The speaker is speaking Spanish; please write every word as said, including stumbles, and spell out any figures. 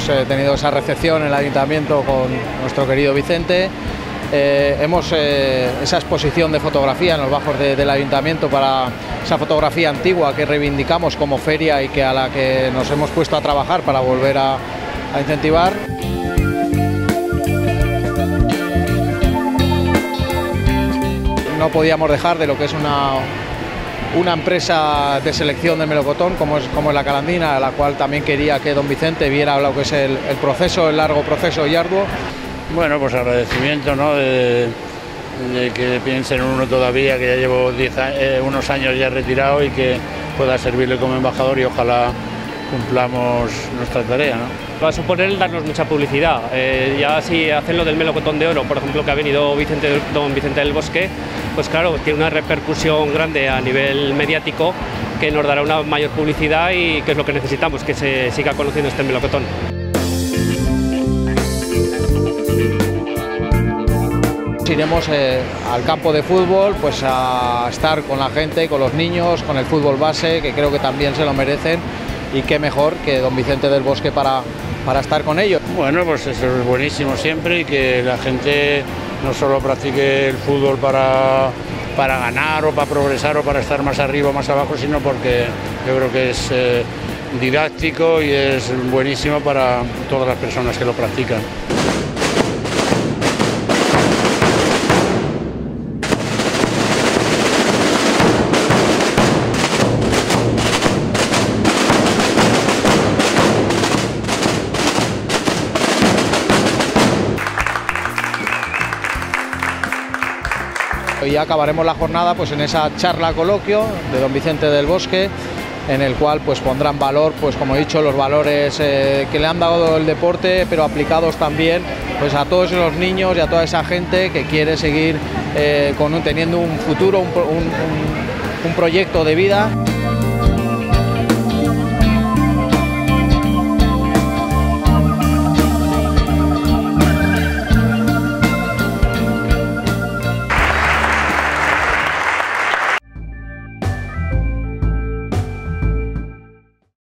hemos eh, tenido esa recepción en el ayuntamiento con nuestro querido Vicente. Eh, hemos eh, esa exposición de fotografía en los bajos de, del ayuntamiento para esa fotografía antigua que reivindicamos como feria y que a la que nos hemos puesto a trabajar para volver a, a incentivar. No podíamos dejar de lo que es una, una empresa de selección de melocotón como es, como es la Calandina, a la cual también quería que don Vicente viera lo que es el, el proceso, el largo proceso y arduo. Bueno, pues agradecimiento, ¿no?, de, de que piensen en uno todavía, que ya llevo diez, eh, unos años ya retirado y que pueda servirle como embajador y ojalá cumplamos nuestra tarea, ¿no? Va a suponer darnos mucha publicidad. Eh, ya si hacen lo del melocotón de oro, por ejemplo, que ha venido Vicente, don Vicente del Bosque, pues claro, tiene una repercusión grande a nivel mediático que nos dará una mayor publicidad y que es lo que necesitamos, que se siga conociendo este melocotón. Iremos eh, al campo de fútbol, pues a estar con la gente, con los niños, con el fútbol base, que creo que también se lo merecen, y qué mejor que don Vicente del Bosque para, para estar con ellos. Bueno, pues eso es buenísimo siempre, y que la gente no solo practique el fútbol para, para ganar o para progresar o para estar más arriba o más abajo, sino porque yo creo que es eh, didáctico y es buenísimo para todas las personas que lo practican. Y acabaremos la jornada pues en esa charla coloquio de don Vicente del Bosque, en el cual pues pondrán valor, pues como he dicho, los valores eh, que le han dado el deporte, pero aplicados también pues a todos los niños y a toda esa gente que quiere seguir eh, con un, teniendo un futuro, un, un, un, un proyecto de vida.